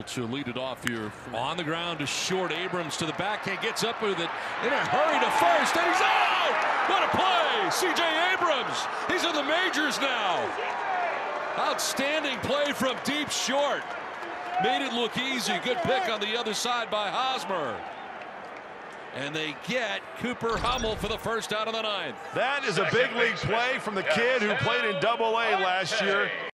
To lead it off here. On the ground to short. Abrams to the backhand. Gets up with it in a hurry to first. And he's out! What a play! CJ Abrams. He's in the majors now. Outstanding play from deep short. Made it look easy. Good pick on the other side by Hosmer. And they get Cooper Hummel for the first out of the ninth. That is a big league play from the kid who played in Double-A last year.